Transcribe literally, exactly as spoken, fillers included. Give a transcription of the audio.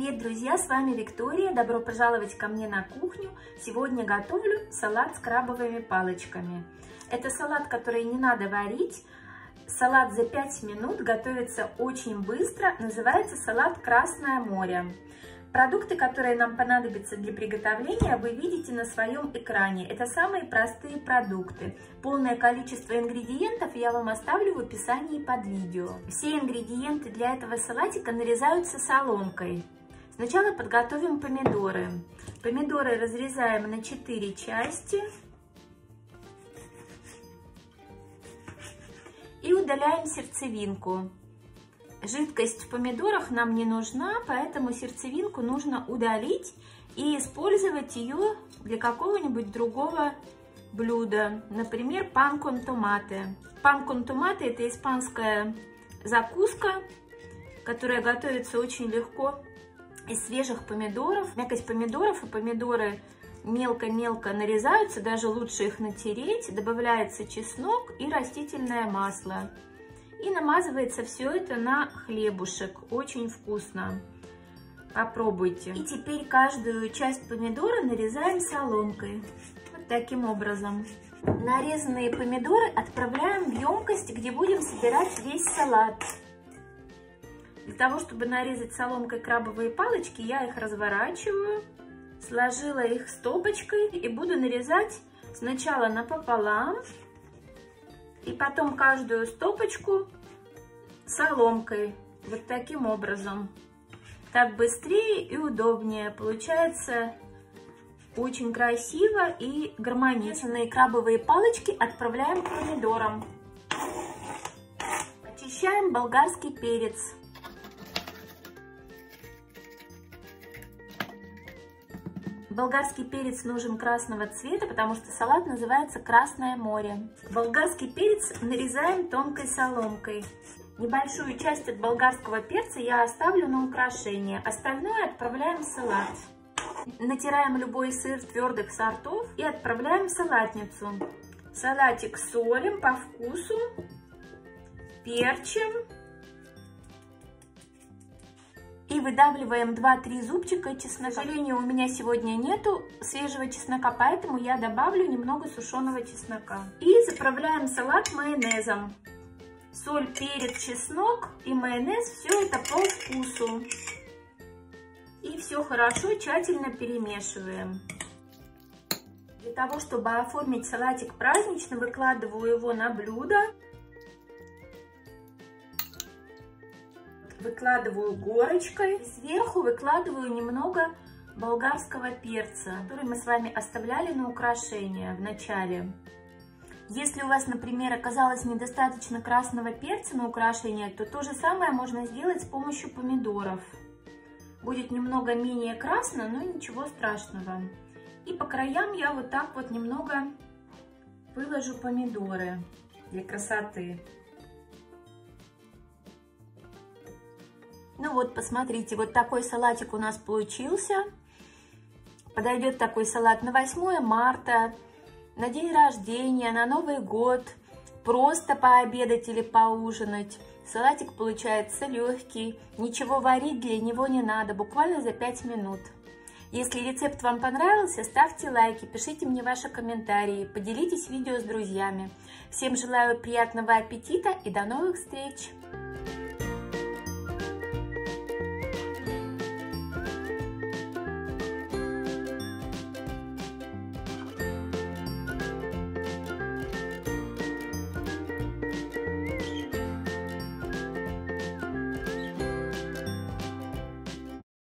Привет, друзья! С вами Виктория. Добро пожаловать ко мне на кухню. Сегодня готовлю салат с крабовыми палочками. Это салат, который не надо варить. Салат за пять минут, готовится очень быстро. Называется салат «Красное море». Продукты, которые нам понадобятся для приготовления, вы видите на своем экране. Это самые простые продукты. Полное количество ингредиентов я вам оставлю в описании под видео. Все ингредиенты для этого салатика нарезаются соломкой. Сначала подготовим помидоры. Помидоры разрезаем на четыре части и удаляем сердцевинку. Жидкость в помидорах нам не нужна, поэтому сердцевинку нужно удалить и использовать ее для какого-нибудь другого блюда. Например, пан кон томате. Пан кон томате — это испанская закуска, которая готовится очень легко из свежих помидоров. Мякоть помидоров и помидоры мелко-мелко нарезаются, даже лучше их натереть. Добавляется чеснок и растительное масло. И намазывается все это на хлебушек. Очень вкусно. Попробуйте. И теперь каждую часть помидора нарезаем соломкой. Вот таким образом. Нарезанные помидоры отправляем в емкость, где будем собирать весь салат. Для того, чтобы нарезать соломкой крабовые палочки, я их разворачиваю, сложила их стопочкой и буду нарезать сначала напополам, и потом каждую стопочку соломкой, вот таким образом. Так быстрее и удобнее. Получается очень красиво и гармонично. Крабовые палочки отправляем к помидорам. Очищаем болгарский перец. Болгарский перец нужен красного цвета, потому что салат называется «Красное море». Болгарский перец нарезаем тонкой соломкой. Небольшую часть от болгарского перца я оставлю на украшение. Остальное отправляем в салат. Натираем любой сыр твердых сортов и отправляем в салатницу. Салатик солим по вкусу, перчим. И выдавливаем два-три зубчика чеснока. К сожалению, у меня сегодня нету свежего чеснока, поэтому я добавлю немного сушеного чеснока. И заправляем салат майонезом. Соль, перец, чеснок и майонез, все это по вкусу. И все хорошо, тщательно перемешиваем. Для того, чтобы оформить салатик празднично, выкладываю его на блюдо. Выкладываю горочкой, сверху выкладываю немного болгарского перца, который мы с вами оставляли на украшение в начале. Если у вас, например, оказалось недостаточно красного перца на украшение, то то же самое можно сделать с помощью помидоров. Будет немного менее красно, но ничего страшного. И по краям я вот так вот немного выложу помидоры для красоты. Ну вот, посмотрите, вот такой салатик у нас получился. Подойдет такой салат на восьмое марта, на день рождения, на Новый год, просто пообедать или поужинать. Салатик получается легкий, ничего варить для него не надо, буквально за пять минут. Если рецепт вам понравился, ставьте лайки, пишите мне ваши комментарии, поделитесь видео с друзьями. Всем желаю приятного аппетита и до новых встреч!